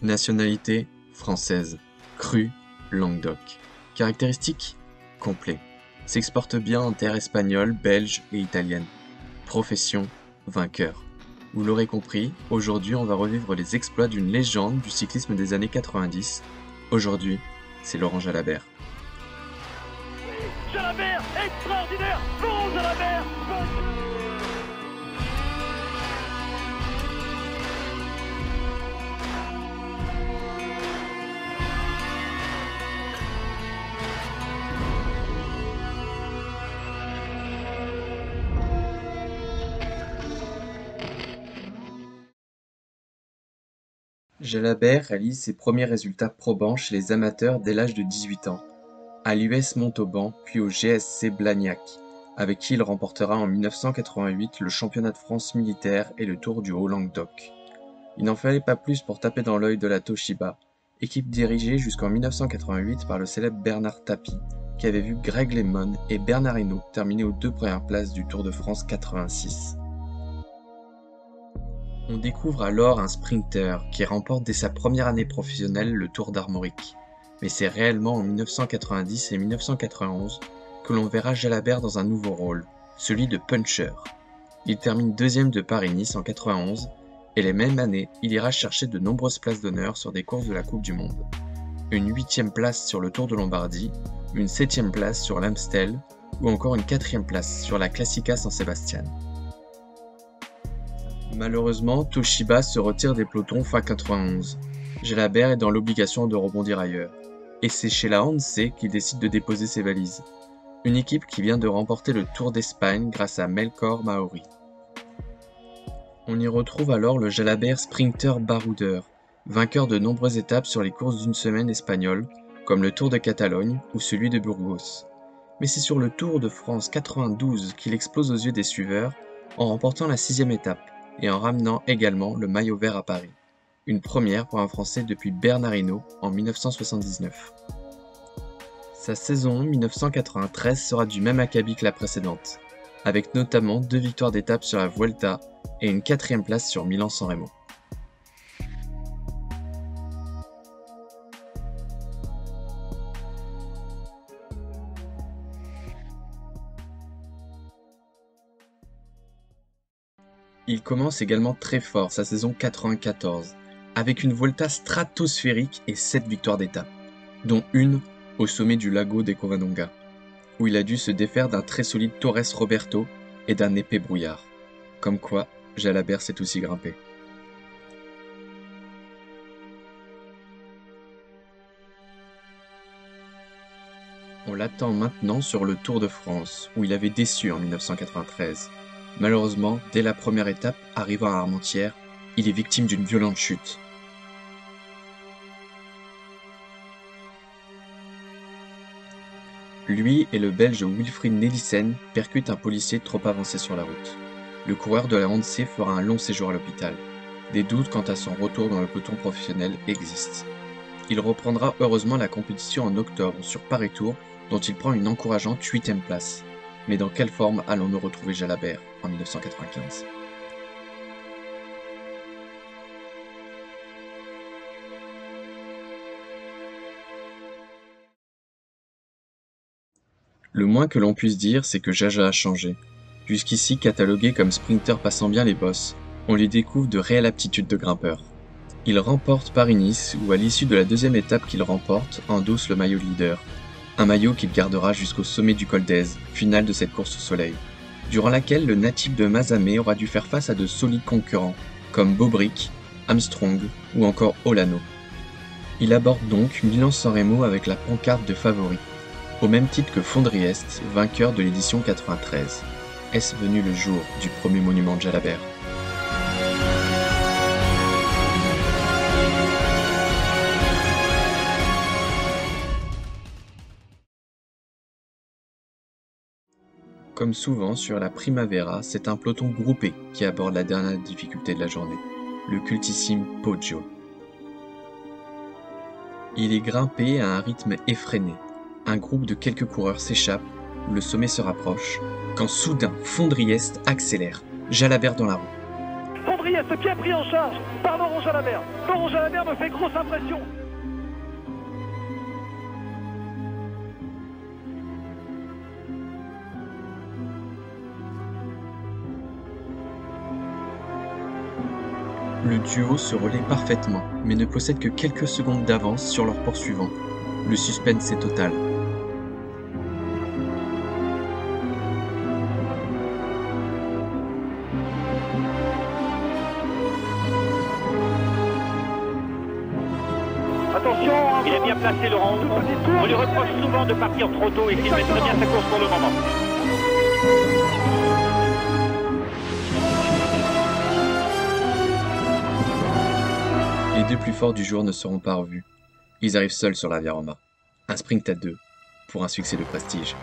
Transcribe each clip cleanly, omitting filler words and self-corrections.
Nationalité française. Cru, Languedoc. Caractéristiques complet. S'exporte bien en terre espagnole, belge et italienne. Profession vainqueur. Vous l'aurez compris, aujourd'hui on va revivre les exploits d'une légende du cyclisme des années 90. Aujourd'hui, c'est Laurent Jalabert. Jalabert, extraordinaire, Laurent Jalabert. Jalabert réalise ses premiers résultats probants chez les amateurs dès l'âge de 18 ans, à l'US Montauban puis au GSC Blagnac, avec qui il remportera en 1988 le championnat de France militaire et le Tour du Haut-Languedoc. Il n'en fallait pas plus pour taper dans l'œil de la Toshiba, équipe dirigée jusqu'en 1988 par le célèbre Bernard Tapie, qui avait vu Greg LeMond et Bernard Hinault terminer aux 2 premières places du Tour de France 86. On découvre alors un sprinter qui remporte dès sa première année professionnelle le Tour d'Armorique. Mais c'est réellement en 1990 et 1991 que l'on verra Jalabert dans un nouveau rôle, celui de puncher. Il termine 2e de Paris-Nice en 91 et les mêmes années, il ira chercher de nombreuses places d'honneur sur des courses de la Coupe du Monde. Une 8e place sur le Tour de Lombardie, une 7e place sur l'Amstel ou encore une 4e place sur la Classica San Sebastian. Malheureusement, Toshiba se retire des pelotons fin 91. Jalabert est dans l'obligation de rebondir ailleurs. Et c'est chez la Hanse qu'il décide de déposer ses valises. Une équipe qui vient de remporter le Tour d'Espagne grâce à Melchor Mauri. On y retrouve alors le Jalabert sprinter baroudeur, vainqueur de nombreuses étapes sur les courses d'une semaine espagnoles, comme le Tour de Catalogne ou celui de Burgos. Mais c'est sur le Tour de France 92 qu'il explose aux yeux des suiveurs en remportant la 6e étape et en ramenant également le maillot vert à Paris. Une première pour un Français depuis Bernard Hinault en 1979. Sa saison 1993 sera du même acabit que la précédente, avec notamment 2 victoires d'étape sur la Vuelta et une 4e place sur Milan-San Remo. Il commence également très fort sa saison 94, avec une Volta stratosphérique et 7 victoires d'étape, dont une au sommet du Lago de Covadonga, où il a dû se défaire d'un très solide Torres Roberto et d'un épais brouillard. Comme quoi, Jalabert s'est aussi grimpé. On l'attend maintenant sur le Tour de France, où il avait déçu en 1993. Malheureusement, dès la première étape, arrivant à Armentières, il est victime d'une violente chute. Lui et le Belge Wilfried Nelissen percutent un policier trop avancé sur la route. Le coureur de la Hanse fera un long séjour à l'hôpital. Des doutes quant à son retour dans le peloton professionnel existent. Il reprendra heureusement la compétition en octobre sur Paris-Tours, dont il prend une encourageante 8e place. Mais dans quelle forme allons-nous retrouver Jalabert en 1995 ? Le moins que l'on puisse dire, c'est que Jaja a changé. Jusqu'ici catalogué comme sprinter passant bien les bosses, on lui découvre de réelles aptitudes de grimpeur. Il remporte Paris-Nice, où à l'issue de la 2e étape qu'il remporte, endosse le maillot leader. Un maillot qu'il gardera jusqu'au sommet du Col d'Èze, finale de cette course au soleil, durant laquelle le natif de Mazamet aura dû faire face à de solides concurrents, comme Bobrick, Armstrong ou encore Olano. Il aborde donc Milan-San Remo avec la pancarte de favori, au même titre que Fondriest, vainqueur de l'édition 93. Est-ce venu le jour du premier monument de Jalabert ? Comme souvent sur la Primavera, c'est un peloton groupé qui aborde la dernière difficulté de la journée, le cultissime Poggio. Il est grimpé à un rythme effréné. Un groupe de quelques coureurs s'échappe, le sommet se rapproche, quand soudain Fondriest accélère, Jalabert dans la roue. Henry a ce pied pris en charge par Laurent Jalabert. Laurent Jalabert me fait grosse impression. Le duo se relaie parfaitement, mais ne possède que quelques secondes d'avance sur leur poursuivant. Le suspense est total. Attention, Il est bien placé, Laurent. On lui reproche souvent de partir trop tôt et il fait très bien sa course pour le moment. Les deux plus forts du jour ne seront pas revus. Ils arrivent seuls sur la Via Roma. Un sprint à deux, pour un succès de prestige.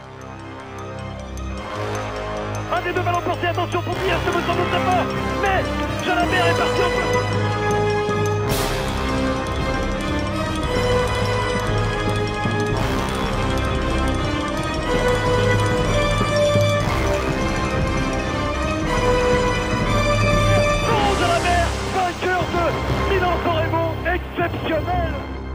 un des deux va l'emporter. Attention pour Pierre, ce me semble très fort. Mais Jalabert est parti en feu. Vainqueur de Milan-San Remo, exceptionnel.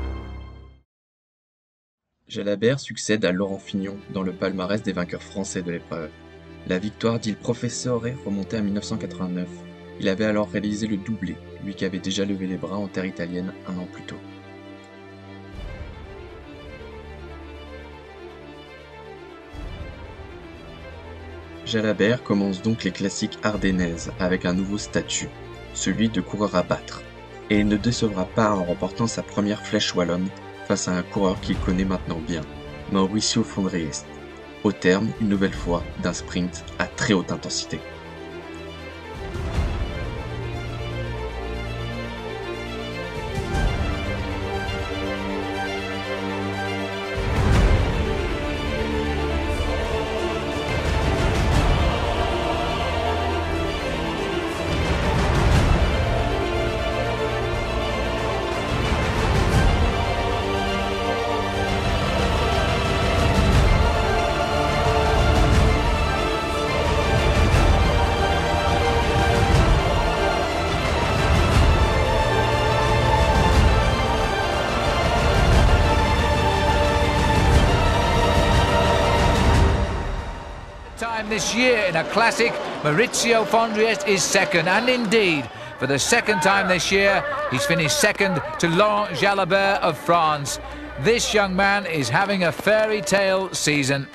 Jalabert succède à Laurent Fignon dans le palmarès des vainqueurs français de l'épreuve. La victoire d'Il Professore remontait à 1989. Il avait alors réalisé le doublé, lui qui avait déjà levé les bras en terre italienne un an plus tôt. Jalabert commence donc les classiques ardennaises avec un nouveau statut, celui de coureur à battre, et il ne décevra pas en remportant sa première flèche wallonne face à un coureur qu'il connaît maintenant bien, Mauricio Fondriest, au terme, une nouvelle fois, d'un sprint à très haute intensité. This year in a classic, Maurizio Fondriest is second, and indeed, for the second time this year, he's finished second to Laurent Jalabert of France. This young man is having a fairy tale season.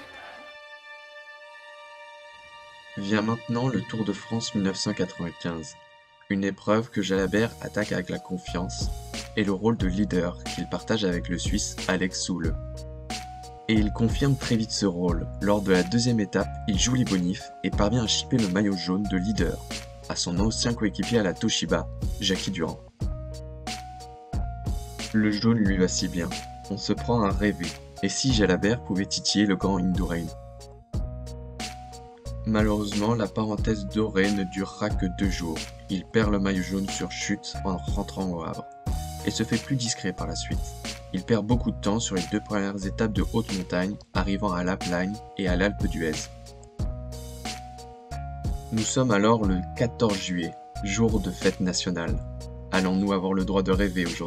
Vient maintenant le Tour de France 1995, une épreuve que Jalabert attaque avec la confiance et le rôle de leader qu'il partage avec le Suisse Alex Soule. Et il confirme très vite ce rôle. Lors de la deuxième étape, il joue les bonifs et parvient à chipper le maillot jaune de leader à son ancien coéquipier à la Toshiba, Jackie Durand. Le jaune lui va si bien, on se prend à rêver, et si Jalabert pouvait titiller le grand Indurain. Malheureusement, la parenthèse dorée ne durera que 2 jours. Il perd le maillot jaune sur chute en rentrant au Havre, et se fait plus discret par la suite. Il perd beaucoup de temps sur les 2 premières étapes de haute montagne, arrivant à Laplagne et à l'Alpe d'Huez. Nous sommes alors le 14 juillet, jour de fête nationale. Allons-nous avoir le droit de rêver aujourd'hui ?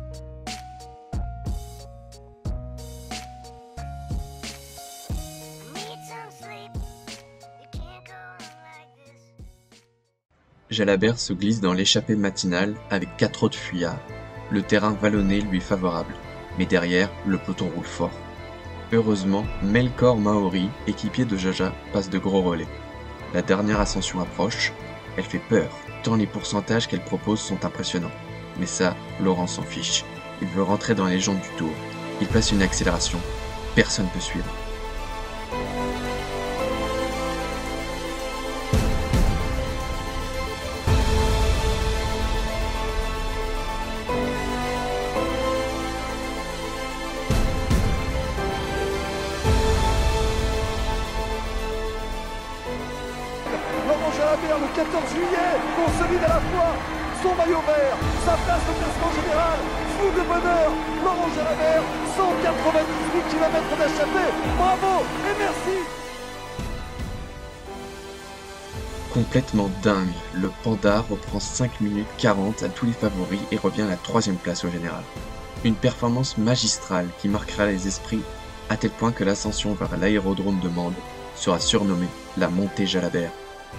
Jalabert se glisse dans l'échappée matinale avec 4 autres fuyards. Le terrain vallonné lui est favorable, mais derrière, le peloton roule fort. Heureusement, Melkor Maori, équipier de Jaja, passe de gros relais. La dernière ascension approche, elle fait peur, tant les pourcentages qu'elle propose sont impressionnants. Mais ça, Laurent s'en fiche. Il veut rentrer dans les légendes du Tour. Il passe une accélération, personne ne peut suivre. Laurent Jalabert le 14 juillet consolide à la fois son maillot vert, sa place au classement général, fou de bonheur. Laurent Jalabert, 198 km d'échappée, bravo et merci. Complètement dingue, le Panda reprend 5 minutes 40 à tous les favoris et revient à la 3e place au général. Une performance magistrale qui marquera les esprits à tel point que l'ascension vers l'aérodrome de Mende sera surnommée la montée Jalabert.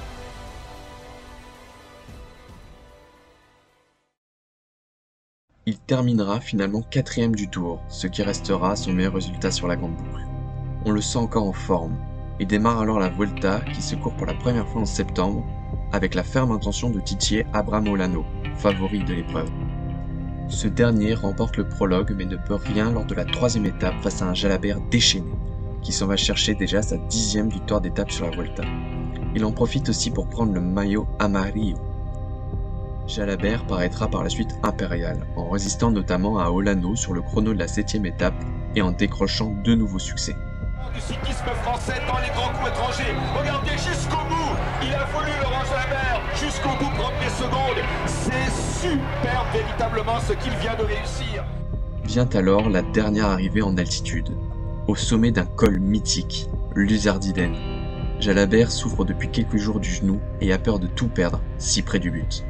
Il terminera finalement 4e du tour, ce qui restera son meilleur résultat sur la grande boucle. On le sent encore en forme. Il démarre alors la Vuelta qui se court pour la première fois en septembre avec la ferme intention de titiller Abraham Olano, favori de l'épreuve. Ce dernier remporte le prologue mais ne peut rien lors de la 3e étape face à un Jalabert déchaîné qui s'en va chercher déjà sa 10e victoire d'étape sur la Vuelta. Il en profite aussi pour prendre le maillot amarillo. Jalabert paraîtra par la suite impérial en résistant notamment à Olano sur le chrono de la 7e étape et en décrochant 2 nouveaux succès. Du cyclisme français dans les grands coups étrangers. Regardez jusqu'au bout. Il a voulu Laurent Jalabert jusqu'au bout prendre les secondes. C'est superbe véritablement ce qu'il vient de réussir. Vient alors la dernière arrivée en altitude, au sommet d'un col mythique, l'Uzardiden. Jalabert souffre depuis quelques jours du genou et a peur de tout perdre si près du but.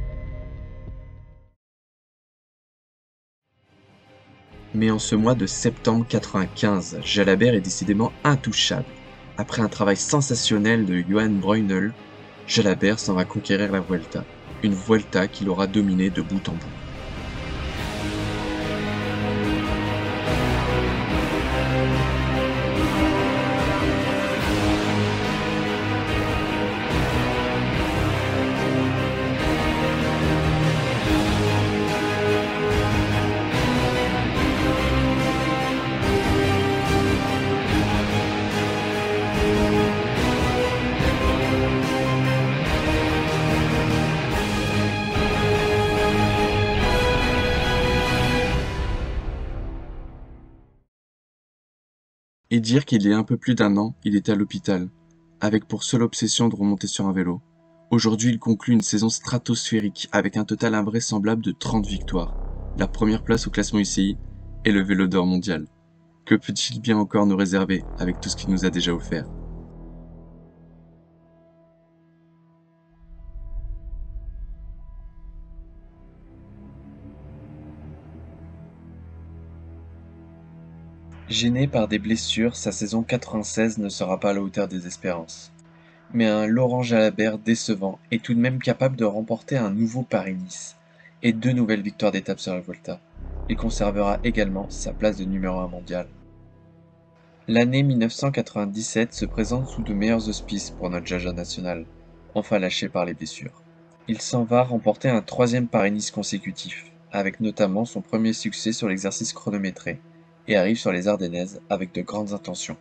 Mais en ce mois de septembre 95, Jalabert est décidément intouchable. Après un travail sensationnel de Johan Breunel, Jalabert s'en va conquérir la Vuelta. Une Vuelta qu'il aura dominée de bout en bout. Et dire qu'il y a un peu plus d'1 an, il était à l'hôpital, avec pour seule obsession de remonter sur un vélo. Aujourd'hui, il conclut une saison stratosphérique avec un total invraisemblable de 30 victoires, la première place au classement UCI et le vélo d'or mondial. Que peut-il bien encore nous réserver avec tout ce qu'il nous a déjà offert ? Gêné par des blessures, sa saison 96 ne sera pas à la hauteur des espérances. Mais un Laurent Jalabert décevant est tout de même capable de remporter un nouveau Paris-Nice et 2 nouvelles victoires d'étape sur la Vuelta. Il conservera également sa place de numéro 1 mondial. L'année 1997 se présente sous de meilleurs auspices pour notre Jaja national, enfin lâché par les blessures. Il s'en va remporter un 3e Paris-Nice consécutif, avec notamment son premier succès sur l'exercice chronométré, et arrive sur les Ardennaises avec de grandes intentions.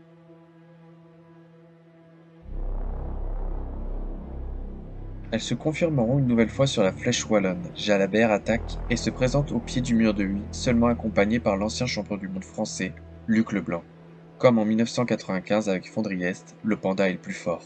Elles se confirmeront une nouvelle fois sur la flèche wallonne. Jalabert attaque et se présente au pied du mur de Huy, seulement accompagné par l'ancien champion du monde français, Luc Leblanc. Comme en 1995 avec Fondriest, le Panda est le plus fort.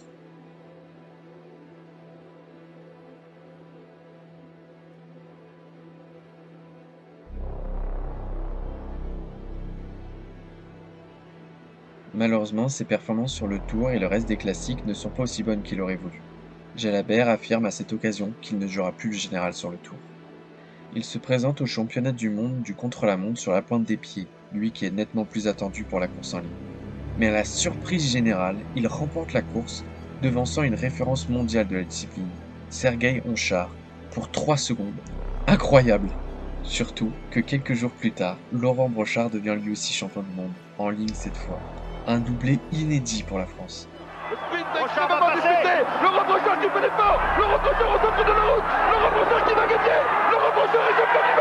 Malheureusement, ses performances sur le Tour et le reste des classiques ne sont pas aussi bonnes qu'il aurait voulu. Jalabert affirme à cette occasion qu'il ne jouera plus le général sur le Tour. Il se présente au championnat du monde du contre-la-montre sur la pointe des pieds, lui qui est nettement plus attendu pour la course en ligne. Mais à la surprise générale, il remporte la course, devançant une référence mondiale de la discipline, Sergueï Honchar, pour 3 secondes. Incroyable! Surtout que quelques jours plus tard, Laurent Brochard devient lui aussi champion du monde, en ligne cette fois. Un doublé inédit pour la France. Le sprint est extrêmement disputé. Laurent Brochard qui fait l'effort. Laurent Brochard au centre de la route. Laurent Brochard qui va gagner. Laurent Brochard est champion du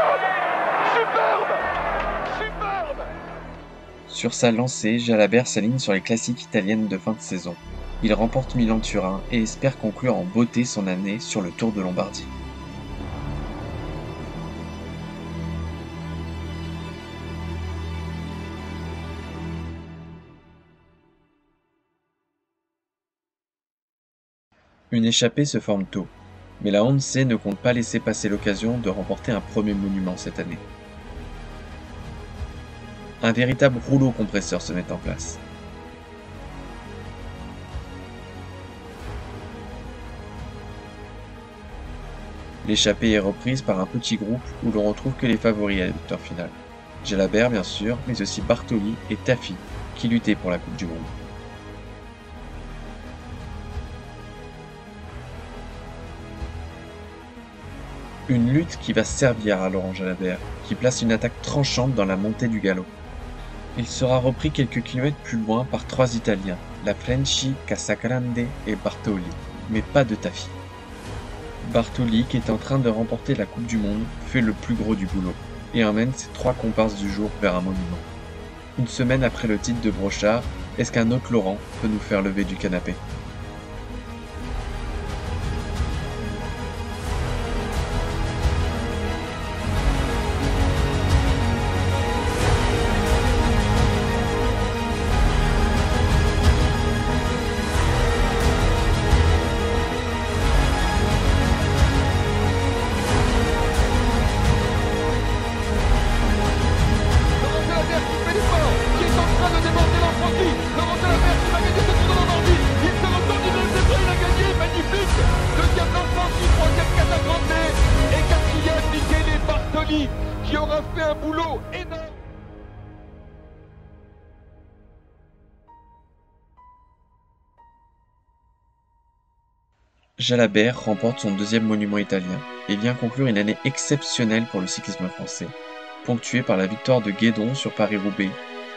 monde. Superbe. Superbe. Sur sa lancée, Jalabert s'aligne sur les classiques italiennes de fin de saison. Il remporte Milan-Turin et espère conclure en beauté son année sur le Tour de Lombardie. Une échappée se forme tôt, mais la Once ne compte pas laisser passer l'occasion de remporter un premier monument cette année. Un véritable rouleau compresseur se met en place. L'échappée est reprise par un petit groupe où l'on retrouve que les favoris à la victoire finale. Jalabert bien sûr, mais aussi Bartoli et Tafi, qui luttaient pour la Coupe du Monde. Une lutte qui va servir à Laurent Jalabert, qui place une attaque tranchante dans la montée du galop. Il sera repris quelques kilomètres plus loin par 3 Italiens, La Frenchi, Casagrande et Bartoli, mais pas de Tafi. Bartoli, qui est en train de remporter la Coupe du Monde, fait le plus gros du boulot et emmène ses 3 comparses du jour vers un monument. Une semaine après le titre de Brochard, est-ce qu'un autre Laurent peut nous faire lever du canapé ? Qui aura fait un boulot énorme. Jalabert remporte son 2e monument italien et vient conclure une année exceptionnelle pour le cyclisme français, ponctuée par la victoire de Guédon sur Paris-Roubaix,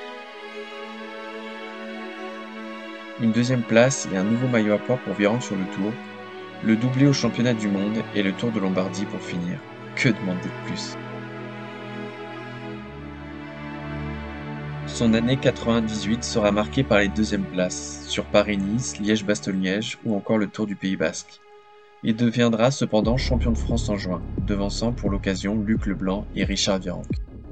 une 2e place et un nouveau maillot à pois pour Virenque sur le Tour, le doublé au championnat du monde et le Tour de Lombardie pour finir. Que demander de plus ? Son année 98 sera marquée par les 2e places, sur Paris-Nice, Liège-Bastogne-Liège ou encore le Tour du Pays Basque. Il deviendra cependant champion de France en juin, devançant pour l'occasion Luc Leblanc et Richard Virenque.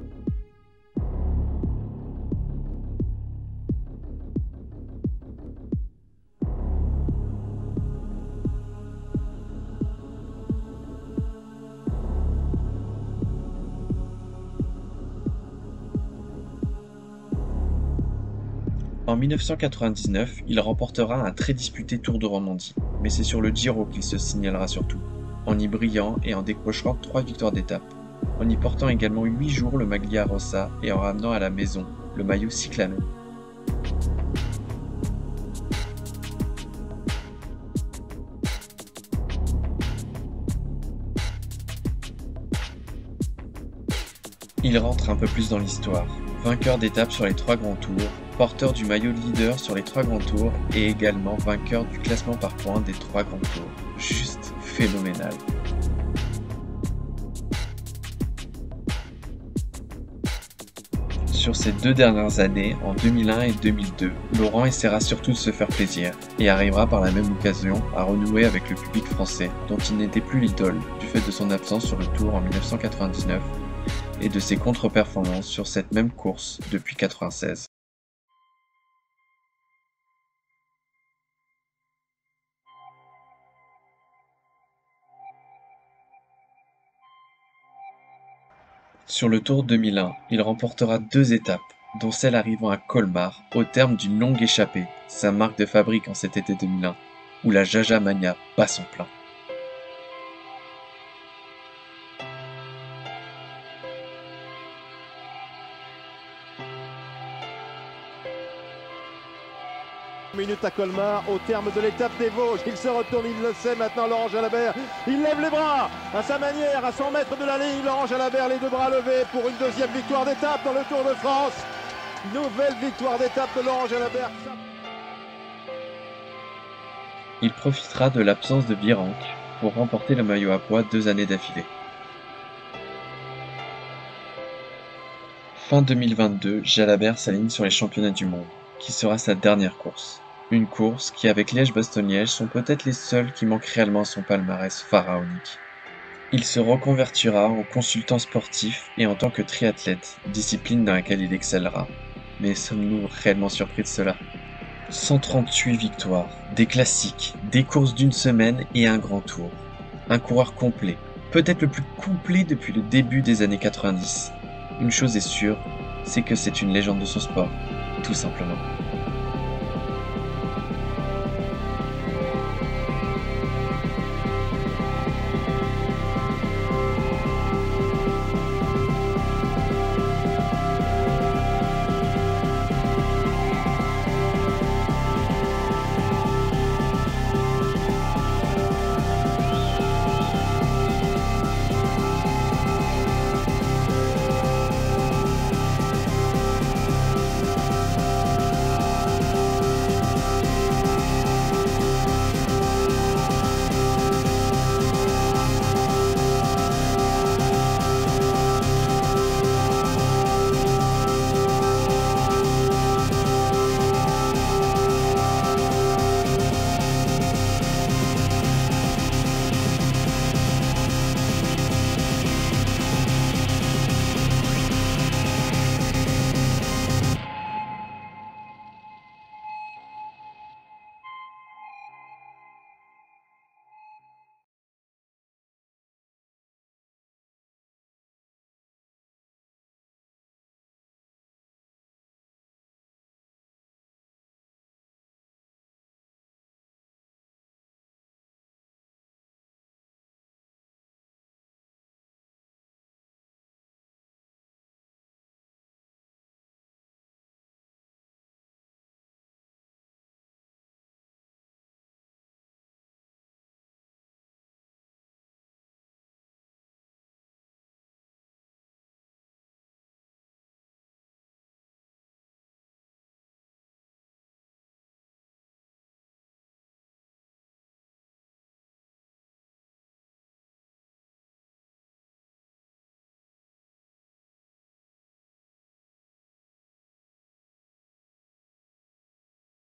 En 1999, il remportera un très disputé Tour de Romandie, mais c'est sur le Giro qu'il se signalera surtout, en y brillant et en décrochant 3 victoires d'étape, en y portant également 8 jours le Maglia Rossa et en ramenant à la maison le maillot cyclamen. Il rentre un peu plus dans l'histoire, vainqueur d'étape sur les 3 grands tours, porteur du maillot de leader sur les 3 grands tours et également vainqueur du classement par points des 3 grands tours. Juste phénoménal. Sur ces 2 dernières années, en 2001 et 2002, Laurent essaiera surtout de se faire plaisir et arrivera par la même occasion à renouer avec le public français dont il n'était plus l'idole du fait de son absence sur le Tour en 1999 et de ses contre-performances sur cette même course depuis 1996. Sur le Tour 2001, il remportera 2 étapes, dont celle arrivant à Colmar, au terme d'une longue échappée, sa marque de fabrique en cet été 2001, où la Jaja Mania bat son plein. Minute à Colmar, au terme de l'étape des Vosges, il se retourne, il le sait maintenant, Laurent Jalabert, il lève les bras, à sa manière, à 100 mètres de la ligne, Laurent Jalabert, les 2 bras levés pour une 2e victoire d'étape dans le Tour de France. Nouvelle victoire d'étape de Laurent Jalabert. Il profitera de l'absence de Virenque pour remporter le maillot à pois 2 années d'affilée. Fin 2022, Jalabert s'aligne sur les championnats du monde, qui sera sa dernière course. Une course qui, avec Liège-Bastogne-Liège, sont peut-être les seuls qui manquent réellement à son palmarès pharaonique. Il se reconvertira en consultant sportif et en tant que triathlète, discipline dans laquelle il excellera. Mais sommes-nous réellement surpris de cela ? 138 victoires, des classiques, des courses d'une semaine et un grand tour. Un coureur complet, peut-être le plus complet depuis le début des années 90. Une chose est sûre, c'est que c'est une légende de son sport, tout simplement.